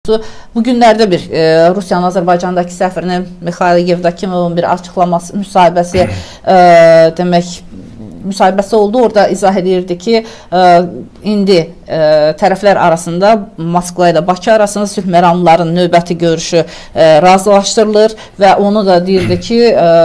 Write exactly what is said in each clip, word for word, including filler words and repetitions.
olmuşdu. Bu günlərdə bir e, Rusiyanın Azərbaycandakı səfirini Mixail Yevdokimovun bir açıqlaması, müsahibəsi e, demək müsahibəsi oldu. Orada izah edirdi ki, e, indi e, tərəflər arasında Moskva ilə Bakı arasında sülh məramlarının növbəti görüşü e, razılaşdırılır və onu da deyirdi ki,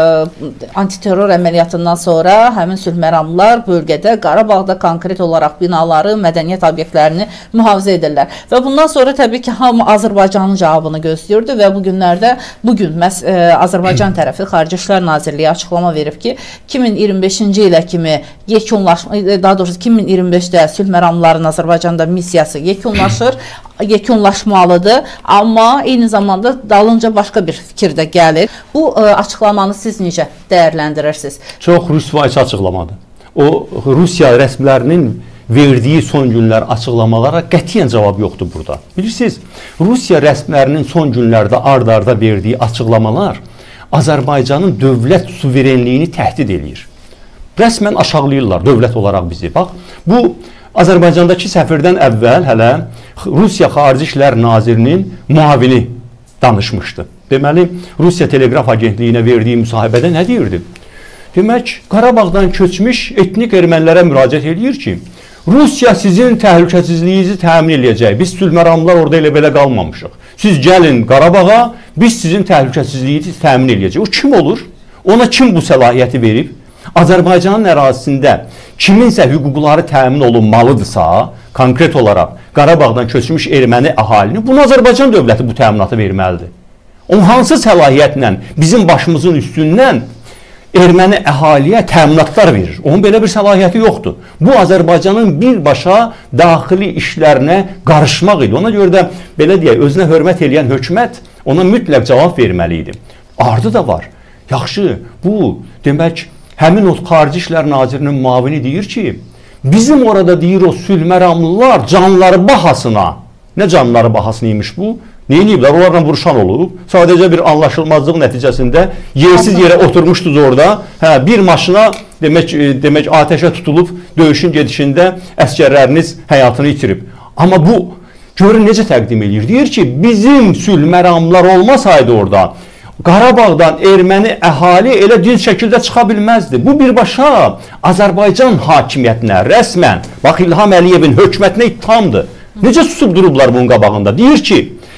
e, antiterror əməliyyatından sonra həmin sülh məramlar bölgədə, Qarabağda konkret olaraq binaları, mədəniyyət obyektlərini mühafizə edirlər. Və bundan sonra təbii ki, hamı Azərbaycanın cavabını gözləyirdi və bu günlərdə, bugün məhz e, Azərbaycan tərəfi Xarici İşlər Nazirliyi açıqlama verib ki, iki min iyirmi beşinci ilə kimi yekunlaşma, daha doğrusu iki min iyirmi beşdə sülh məramlarının Azərbaycanda missiyası yekunlaşır, yekunlaşmalıdır, amma eyni zamanda dalınca başqa bir fikir də gəlir. Bu ə, açıqlamanı siz necə dəyərləndirirsiniz? Çox rüsvayçı açıqlamadır. O, Rusiya rəsmilərinin verdiyi son günlər açıqlamalara qətiyyən cavab yoxdur burada. Bilirsiniz, Rusiya rəsmilərinin son günlərdə ard-arda verdiyi açıqlamalar Azərbaycanın dövlət suverenliyini təhdid edir. Rəsmən aşağılayırlar dövlət olaraq bizi. Bax, bu Azərbaycandakı səfirdən əvvəl hələ Rusiya Xarici İşlər Nazirinin müavini danışmışdı. Deməli, Rusiya Teleqraf Agentliyinə verdiyi müsahibədə nə deyirdi? Demək, Qarabağdan köçmüş etnik ermənilərə müraciət edir ki, Rusiya sizin təhlükəsizliyinizi təmin edəcək. Biz sülh məramlar orada elə belə qalmamışıq. Siz gəlin Qarabağa, biz sizin təhlükəsizliyinizi təmin edəcək. O kim olur? Ona kim bu səlahiyyəti verib? Azərbaycanın ərazisində kiminsə hüquqları təmin olunmalıdırsa, konkret olaraq Qarabağdan köçmüş erməni əhalini, bunu Azərbaycan dövləti bu təminatı verməlidir. O hansı səlahiyyətlə bizim başımızın üstündən erməni əhaliyə təminatlar verir? Onun belə bir səlahiyyəti yoxdur. Bu Azərbaycanın birbaşa daxili işlərinə qarışmaq idi. Ona görə də belə deyək, özünə hörmət edən hökumət ona mütləq cavab verməli idi. Ardı da var. Yaxşı, bu demək həmin o Xarici İşlər Nazirinin müavini deyir ki, bizim orada deyir o sülh məramlılar canları bahasına, nə canları bahasına imiş bu? Neyiniyiblər? Onlarla vuruşan olub. Sadəcə bir anlaşılmazlıq nəticəsində yersiz yerə oturmuşdunuz orada. Hə, bir maşına demək, demək atəşə tutulub döyüşün gedişində əskərləriniz həyatını itirib. Amma bu görün necə təqdim edir? Deyir ki, bizim sülh məramlar olmasaydı orada Qarabağdan erməni əhali elə dinc şəkildə çıxa bilməzdi. Bu birbaşa Azərbaycan hakimiyyətinə rəsmən, bax İlham Əliyevin hökumətinə ittihamdır. Necə susub durublar bunun qabağında? Deyir ki,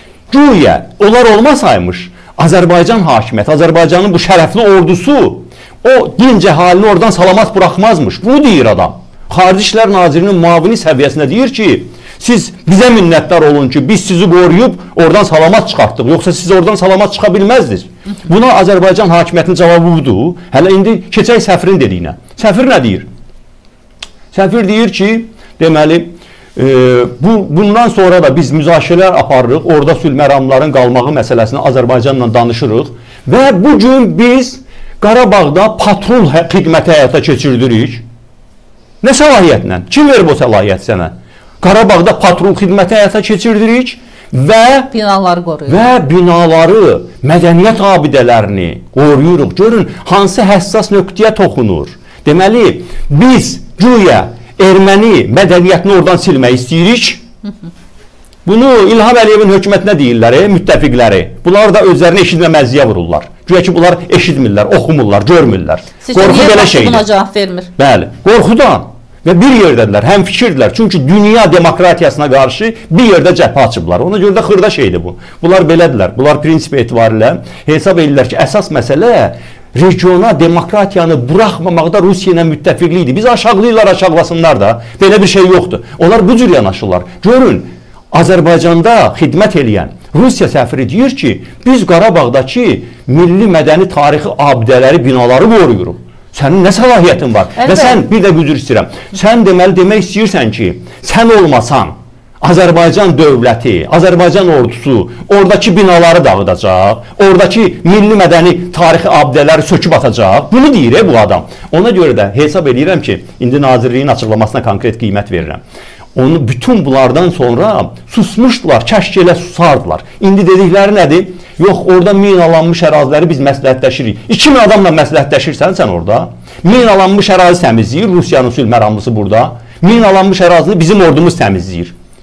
güya onlar olmasaymış Azərbaycan hakimiyyəti, Azərbaycanın bu şərəfli ordusu o dinc əhalini oradan salamat buraxmazmış. Bunu deyir adam. Xarici İşlər Nazirinin müavini səviyyəsində deyir ki, siz bizə minnətdar olun ki, biz sizi qoruyub oradan salamat çıxartdıq. Yoxsa siz oradan salamat çıxa bilməzdiniz. Buna Azərbaycan hakimiyyətinin cavabı budur. Hələ indi keçək səfirin dediyinə. Səfir nə deyir? Səfir deyir ki, deməli, e, bu, bundan sonra da biz müzakirələr aparırıq. Orada sülh məramların qalmağı məsələsini Azərbaycanla danışırıq. Və bugün biz Qarabağda patrul xidməti həyata keçirdirik. Nə səlahiyyətlə? Kim verib o səlahiyyət sənə? Qarabağda patrul xidməti həyata keçirdirik və binaları qoruyuruq. Və binaları, mədəniyyət abidələrini qoruyuruq. Görün, hansı həssas nöqtəyə toxunur. Deməli, biz güya erməni mədəniyyətini oradan silmək istəyirik. Bunu İlham Əliyevin hökumətinə deyirlər, e, müttəfiqləri. Bunlar da özlərini eşitməməzliyə vururlar. Güya ki, bunlar eşitmirlər, oxumurlar, görmürlər. Qorxu belə şeydir. Buna cavab vermir. Bəli, qorxudan. Və bir yerdədirlər, həm fikirdirlər. Çünki dünya demokratiyasına qarşı bir yerdə cəbhə açıblar. Ona görə də xırda şeydir bu. Bunlar belədirlər. Bunlar prinsip etibarilə hesab edirlər ki, əsas məsələ regiona demokratiyanı buraxmamaqda Rusiya ilə müttəfiqliyidir. Biz aşağılayırlar, aşağılasınlar da. Belə bir şey yoxdur. Onlar bu cür yanaşırlar. Görün, Azərbaycanda xidmət eləyən Rusiya səfiri deyir ki, biz Qarabağdakı milli mədəni tarixi abidələri, binaları qoruyuruq. Sənin nə səlahiyyətin var? Evet. Və sən, bir də gücür istəyirəm, sən deməli demək istəyirsən ki, sən olmasan, Azərbaycan dövləti, Azərbaycan ordusu oradakı binaları dağıdacaq, oradakı milli mədəni tarixi abidələri söküb atacaq. Bunu deyir e, bu adam. Ona görə də hesab edirəm ki, indi Nazirliyin açıqlamasına konkret qiymət verirəm. Onu bütün bunlardan sonra susmuşdular, kəşk elə susardılar. İndi dedikləri nədir? Yox, orada minalanmış əraziləri biz məsləhətləşirik. iki min adamla məsləhətləşirsən sən orada. Minalanmış ərazi təmizləyir, Rusiyanın sülh məramlısı burada. Minalanmış ərazini bizim ordumuz təmizləyir.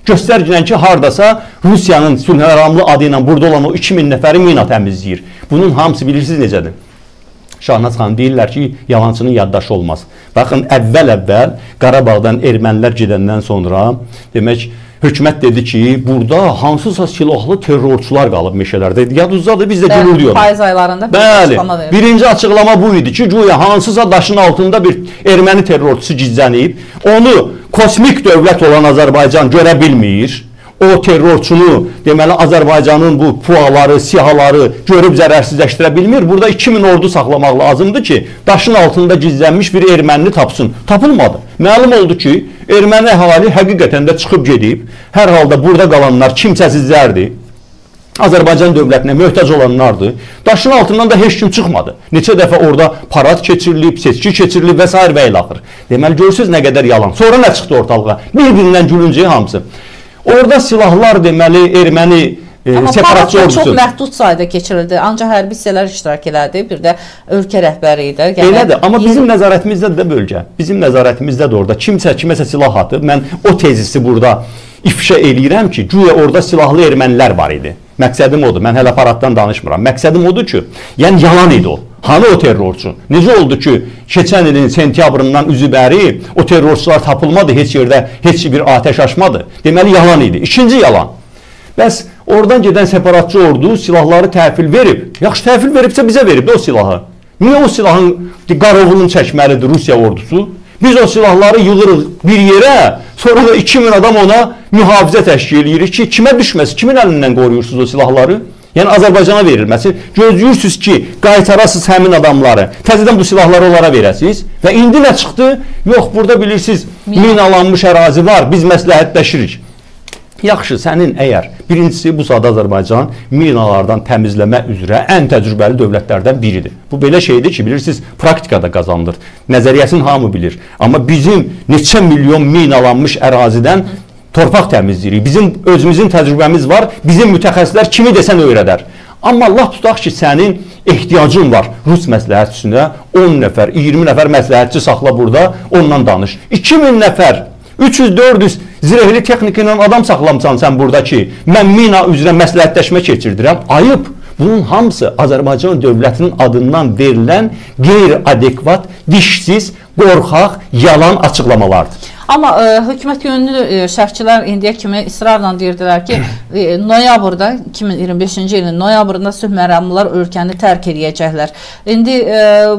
Göstərgilən ki, hardasa Rusiyanın sülhməramlı adı ilə burada olan o iki min nəfəri mina təmizləyir. Bunun hamısı bilirsiniz necədir? Şahnaz xanım deyirlər ki, yalançının yaddaşı olmaz. Baxın, əvvəl-əvvəl Qarabağdan ermənilər gedəndən sonra demək, hökumət dedi ki, burada hansısa silahlı terrorçular qalıb meşələrdə. Yadınızdadır, biz də gülür diyoruz. Payız aylarında bir Bəli, açıqlama verir. Birinci açıqlama bu idi ki, güya hansısa daşın altında bir erməni terrorçusu gizlənib, onu kosmik dövlət olan Azərbaycan görə bilmir. O terrorçunu, deməli Azərbaycanın bu puaları, sihaları görüb zərərsizləşdirə bilmir. Burada iki min ordu saxlamaq lazımdır ki, daşın altında gizlənmiş bir ermənini tapsın. Tapılmadı. Məlum oldu ki, erməni əhali həqiqətən də çıxıb gedib. Hər halda burada qalanlar kimsəsizlərdir. Azərbaycan dövlətinə möhtac olanlardır. Daşın altından da heç kim çıxmadı. Neçə dəfə orada parad keçirilib, seçki keçirilib və s. və ilə axır. Deməli, görürsünüz nə qədər yalan. Sonra nə çıxdı ortalığa? Bir-birindən gülüncəyi hamısı. Orada silahlar deməli erməni e, separatçı ordusu. Çox məhdud sayda keçirildi. Ancaq hərbi hissələr iştirak elədi. Bir də ölkə rəhbəri idi. Yəni, elədir. Amma bizim nəzarətimizdədir də bölgə. Bizim nəzarətimizdədir orada. Kimsə kiməsə silah atıb. Mən o tezisi burada ifşa eləyirəm ki, güya orada silahlı ermənilər var idi. Məqsədim odur. Mən hələ paraddan danışmıram. Məqsədim odur ki, yəni yalan idi o. Hanı o terrorçu? Necə oldu ki, keçən ilin sentyabrından üzübəri o terrorçular tapılmadı, heç yerdə heç bir atəş açmadı. Deməli, yalan idi. İkinci yalan. Bəs oradan gedən separatçı ordu silahları təhvil verib. Yaxşı, təhvil veribsə bizə verib o silahı. Niyə o silahın qarovulunu çəkməlidir Rusiya ordusu? Biz o silahları yığırıq bir yerə, sonra da iki min adam ona mühafizə təşkil edirik ki, kimə düşməsi, kimin əlindən qoruyursunuz o silahları? Yəni Azərbaycana verilməsi, gözləyirsiniz ki, qaytarasınız həmin adamları, təzədən bu silahları onlara verəsiniz və indi nə çıxdı? Yox, burada bilirsiniz, minalanmış ərazi var, biz məsləhətləşirik. Yaxşı, sənin əgər, birincisi bu saat Azərbaycan minalardan təmizləmə üzrə ən təcrübəli dövlətlərdən biridir. Bu belə şeydir ki, bilirsiniz, praktikada qazanılır. Nəzəriyyəsini hamı bilir. Amma bizim neçə milyon minalanmış ərazidən torpaq təmizləyirik. Bizim özümüzün təcrübəmiz var. Bizim mütəxəssislər kimi desən öyrədər. Amma Allah tutaq ki, sənin ehtiyacın var Rus məsləhətçisinə. on nəfər, iyirmi nəfər məsləhətçi saxla burada, ondan danış. iki min nəfər, üç yüz dörd yüz zirehli texnika ilə adam saxlamısan sən burada ki, mən mina üzrə məsləhətləşmə keçirdirəm. Ayıb. Bunun hamısı Azərbaycan dövlətinin adından verilən qeyri-adekvat, dişsiz, qorxaq, yalan açıqlamalardır. Amma e, hökumət yönlü e, şərhçilər indiyə kimi israrla deyirdilər ki, e, noyabrda, iki min iyirmi beşinci ilin noyabrında sülh məramlılar ölkəni tərk edəcəklər. İndi e,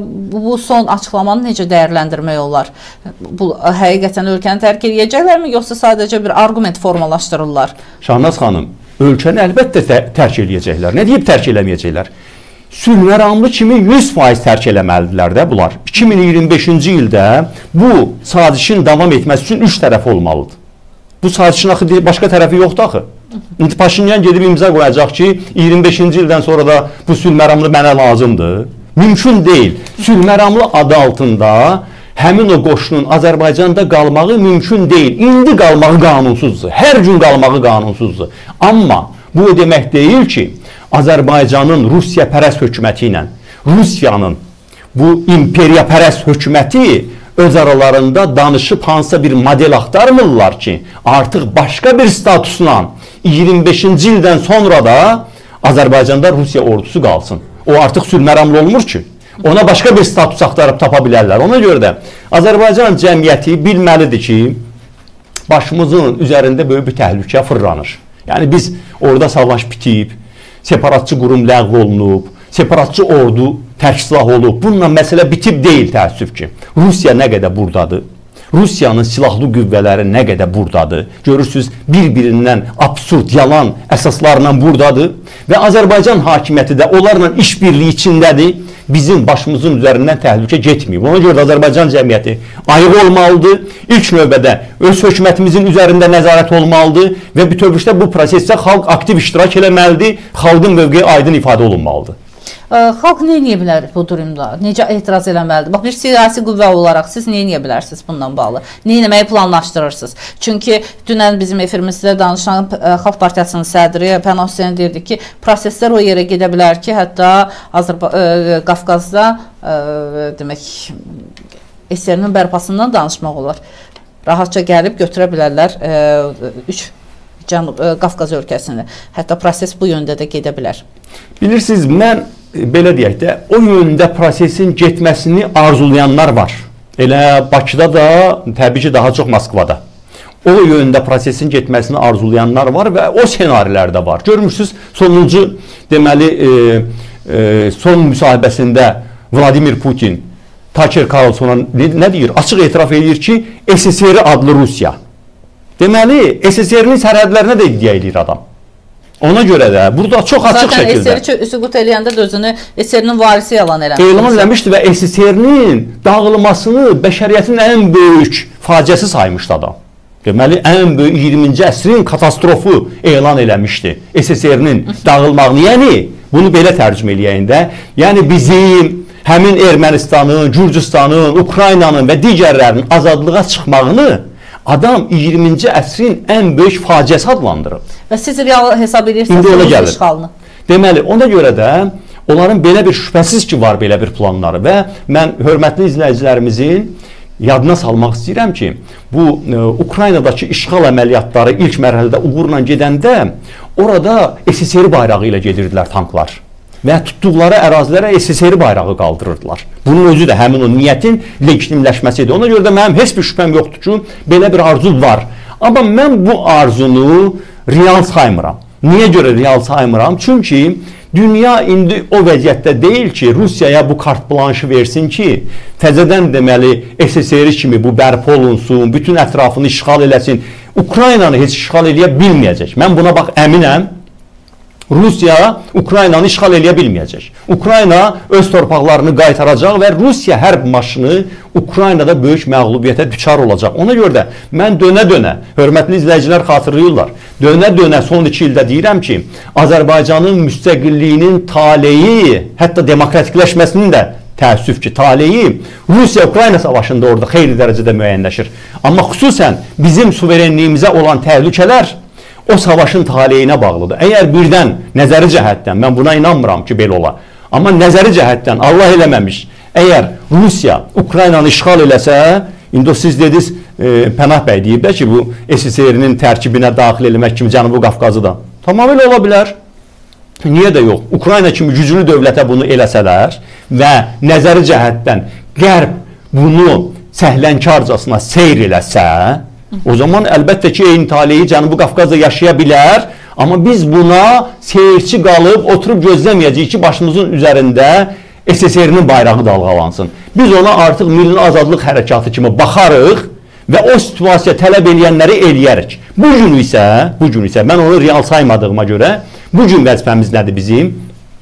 bu son açıqlamanı necə dəyərləndirmək olar? Bu həqiqətən ölkəni tərk edəcəklərmi, yoxsa sadəcə bir arqument formalaşdırırlar? Şahnaz xanım, ölkəni əlbəttə tərk edəcəklər. Nə deyib tərk eləməyəcəklər? Sülh məramlı kimi yüz faiz tərk eləməlidirlər də bunlar. iki min iyirmi beşinci ildə bu sazişin davam etməsi üçün üç tərəfi olmalıdır. Bu sazişin axı başqa tərəfi yoxdur axı. İndi Paşinyan gedib imza qoyacaq ki, iyirmi beşinci ildən sonra da bu sülh məramlı mənə lazımdır. Mümkün deyil. Sülh məramlı adı altında həmin o qoşunun Azərbaycanda qalmağı mümkün deyil. İndi qalmağı qanunsuzdur. Hər gün qalmağı qanunsuzdur. Amma bu demək deyil ki, Azərbaycanın Rusiya pərəst hökuməti ilə, Rusiyanın bu imperiya pərəst hökuməti öz aralarında danışıb hansısa bir model axtarmırlar ki, artıq başqa bir statusla iyirmi beşinci ildən sonra da Azərbaycanda Rusiya ordusu qalsın. O artıq sülh məramlı olmur ki, ona başqa bir status axtarıb tapa bilərlər. Ona görə də Azərbaycan cəmiyyəti bilməlidir ki, başımızın üzərində böyük bir təhlükə fırlanır. Yəni biz orada savaş bitib, separatçı qurum ləğv olunub, separatçı ordu tərk silah olub. Bununla məsələ bitib deyil təəssüf ki. Rusiya nə qədər buradadır? Rusiyanın silahlı qüvvələri nə qədər buradadır? Görürsünüz, bir-birindən absurd, yalan əsaslarla buradadır və Azərbaycan hakimiyyəti də onlarla işbirliyi içindədir. Bizim başımızın üzərindən təhlükə getməyib. Ona görə də Azərbaycan cəmiyyəti ayıq olmalıdır. İlk növbədə öz hökumətimizin üzərində nəzarət olmalıdır və bütövlükdə bu prosesdə xalq aktiv iştirak eləməlidir. Xalqın mövqeyi aydın ifadə olunmalıdır. Xalq nə edə bilər bu durumda? Necə etiraz eləməlidir? Bax, bir siyasi qüvvə olaraq siz nə edə bilərsiniz bundan bağlı? Nə etməyi planlaşdırırsınız? Çünki dünən bizim efirimizdə danışan Xalq Partiyasının sədri Pənah Hüseyn deyirdi ki, proseslər o yerə gedə bilər ki, hətta Azərbaycan Qafqazda demək S S R-nin bərpasından danışmaq olar. Rahatça gəlib götürə bilərlər üç Cənub Qafqaz ölkəsini. Hətta proses bu yöndə də gedə bilər. Bilirsiniz, mən belə deyək də, o yöndə prosesin getməsini arzulayanlar var. Elə Bakıda da, təbii ki, daha çox Moskvada. O yöndə prosesin getməsini arzulayanlar var və o senarilər də var. Görmüşsünüz, sonuncu, deməli, e, e, son müsahibəsində Vladimir Putin Tucker Carlson'a nə deyir? Açıq etiraf edir ki, S S R adlı Rusiya. Deməli, S S R-nin sərhədlərinə də iddia edir adam. Ona görə də burada çox açıq Zaten şəkildə. Zaten S S R süqut eləyəndə də özünü S S R-nin varisi elan eləmişdi. Elan eləmişdi və S S R-nin dağılmasını bəşəriyyətin ən böyük faciəsi saymışdı adam. Deməli, ən böyük iyirminci əsrin katastrofu elan eləmişdi S S R-nin dağılmağını. Yəni, bunu belə tərcümə eləyəndə, yəni bizim həmin Ermənistanın, Gürcüstanın, Ukraynanın və digərlərinin azadlığa çıxmağını adam iyirminci əsrin ən böyük faciəsi adlandırıb. Və siz real hesab edirsiniz Rusiya işğalını. Deməli, ona görə də onların belə bir şübhəsiz ki, var belə bir planları və mən hörmətli izləyicilərimizin yadına salmaq istəyirəm ki, bu e, Ukraynadakı işğal əməliyyatları ilk mərhələdə uğurla gedəndə orada S S R bayrağı ilə gedirdilər tanklar və tutduqları ərazilərə S S R bayrağı qaldırırdılar. Bunun özü də həmin o niyyətin legitimləşməsidir. Ona görə də mənim heç bir şübhəm yoxdur ki, belə bir arzu var. Amma mən bu arzunu real saymıram. Niyə görə real saymıram? Çünki dünya indi o vəziyyətdə deyil ki, Rusiyaya bu kart blanşı versin ki, təzədən deməli S S R kimi bu bərpa olunsun, bütün ətrafını işğal eləsin. Ukraynanı heç işğal eləyə bilməyəcək. Mən buna bax əminəm. Rusiya Ukraynanı işğal eləyə bilməyəcək. Ukrayna öz torpaqlarını qaytaracaq və Rusiya hərb maşını Ukraynada böyük məğlubiyyətə düçar olacaq. Ona görə də mən dönə-dönə, hörmətli izləyicilər xatırlayırlar, dönə-dönə son iki ildə deyirəm ki, Azərbaycanın müstəqilliyinin taleyi, hətta demokratikləşməsinin də təəssüf ki, taleyi Rusiya-Ukrayna savaşında orada xeyli dərəcədə müəyyənləşir. Amma xüsusən bizim suverenliyimizə olan təhlükələr o savaşın taleyinə bağlıdır. Əgər birdən nəzəri cəhətdən, mən buna inanmıram ki, belə ola. Amma nəzəri cəhətdən Allah eləməmiş, əgər Rusiya Ukraynanı işğal eləsə, indi siz dediniz, e, Pənah bəy deyib də ki, bu S S R-nin tərkibinə daxil eləmək kimi Cənubi Qafqazı da. Tamamilə ola bilər. Niyə də yox? Ukrayna kimi güclü dövlətə bunu eləsələr və nəzəri cəhətdən Qərb bunu səhlənkarcasına seyr eləsə, o zaman əlbəttə ki, eyni taleyi Cənubi Qafqazda yaşaya bilər, amma biz buna seyirci qalıb, oturub gözləməyəcəyik ki, başımızın üzərində S S R-nin bayrağı dalğalansın. Biz ona artıq milli azadlıq hərəkatı kimi baxarıq və o situasiya tələb eləyənləri eləyərik. Bu gün isə, bu gün isə mən onu real saymadığıma görə, bu gün vəzifəmiz nədir bizim?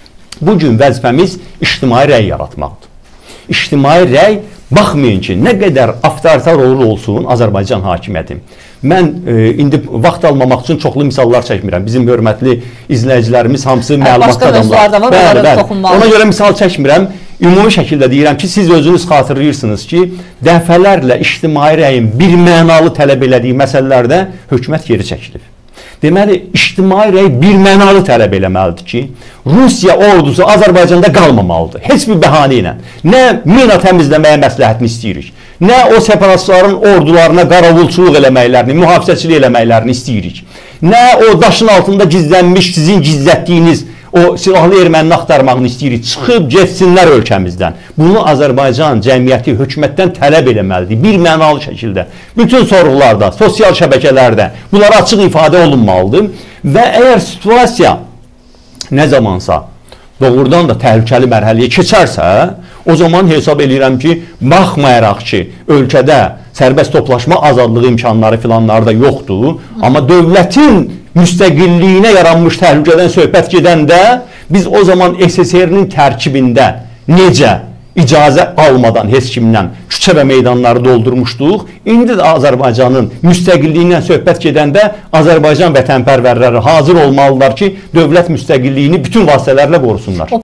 Bu gün vəzifəmiz ictimai rəy yaratmaqdır. İctimai rəy, baxmayın ki, nə qədər avtoritar olur olsun Azərbaycan hakimiyyəti. Mən e, indi vaxt almamaq üçün çoxlu misallar çəkmirəm. Bizim hörmətli izləyicilərimiz hamısı məlumatlı adamlar. Bəli, bəli. Ona görə misal çəkmirəm. Ümumi şəkildə deyirəm ki, siz özünüz xatırlayırsınız ki, dəfələrlə ictimai rəyin bir mənalı tələb elədiyi məsələlərdə hökumət geri çəkilib. Deməli, ictimai rəy bir mənalı tələb eləməlidir ki, Rusiya ordusu Azərbaycanda qalmamalıdır. Heç bir bəhanə ilə. Nə mina təmizləməyə məsləhətini istəyirik, nə o separatistlərin ordularına qaravulçuluq eləməklərini, mühafizəçilik eləməklərini istəyirik, nə o daşın altında gizlənmiş sizin gizlətdiyiniz o silahlı ermənini axtarmağını istəyirik. Çıxıb getsinlər ölkəmizdən. Bunu Azərbaycan cəmiyyəti hökumətdən tələb eləməlidir. Bir mənalı şəkildə. Bütün sorğularda, sosial şəbəkələrdə bunlar açıq ifadə olunmalıdır. Və əgər situasiya nə zamansa doğrudan da təhlükəli mərhələyə keçərsə, o zaman hesab edirəm ki, baxmayaraq ki, ölkədə sərbəst toplaşma azadlığı imkanları filanları da yoxdur, amma dövlətin müstəqilliyinə yaranmış təhlükədən söhbət gedəndə biz o zaman S S R-nin tərkibində necə icazə almadan heç kimdən küçə və meydanları doldurmuşduq. İndi də Azərbaycanın müstəqilliyindən söhbət gedəndə Azərbaycan vətənpərvərləri hazır olmalılar ki, dövlət müstəqilliyini bütün vasitələrlə qorusunlar.